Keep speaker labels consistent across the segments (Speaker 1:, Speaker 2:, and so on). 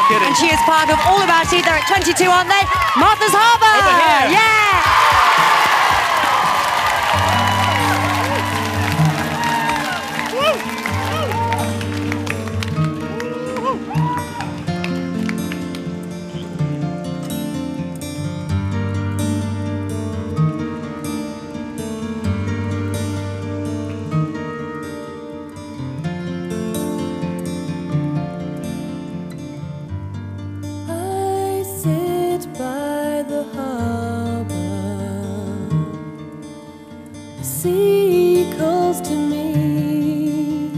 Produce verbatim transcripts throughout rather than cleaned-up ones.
Speaker 1: kidding.
Speaker 2: And she is part of All About Eve. They're at twenty-two, aren't they? Martha's Harbour!
Speaker 1: Over here.
Speaker 2: Yeah!
Speaker 3: By the harbor, the sea calls to me.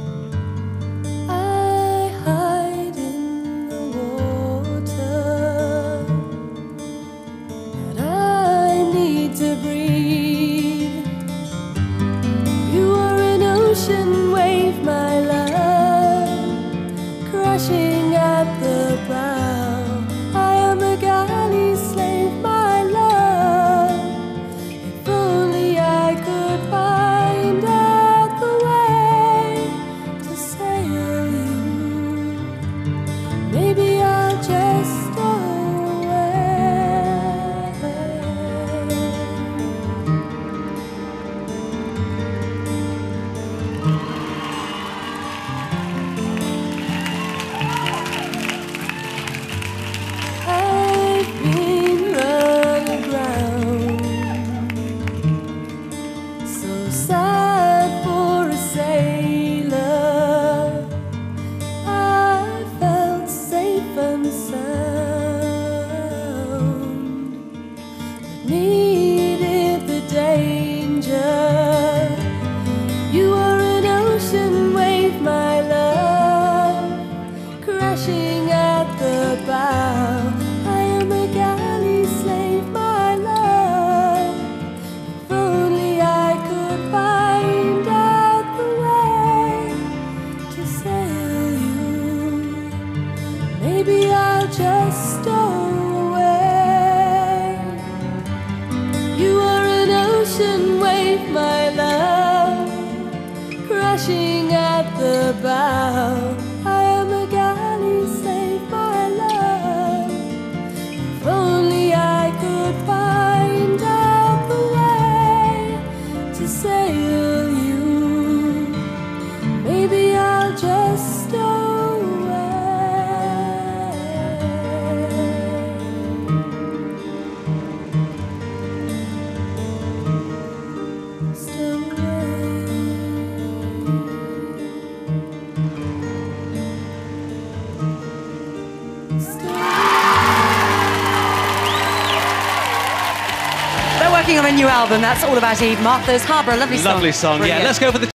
Speaker 3: I hide in the water, and I need to breathe. You are an ocean wave, my love, crashing at the bow. Galley slave, my love. If only I could find out the way to sail you. Maybe I'll just stow sad for a sailor. I felt safe and sound, but needed the danger. You are an ocean wave, my love, crashing at the bow. I am a galley slave, my love. If only I could find out the way to sail you. Maybe I'll just stow away. You are an ocean wave, my love, crashing at the bow. I am a galley slave, my love. If only I could find out the way to sail you. Maybe I'll just stow away. Stow
Speaker 2: They're working on a new album. That's All About Eve. Martha's Harbour. A lovely song.
Speaker 1: Lovely song.
Speaker 2: Brilliant.
Speaker 1: Yeah, let's go for the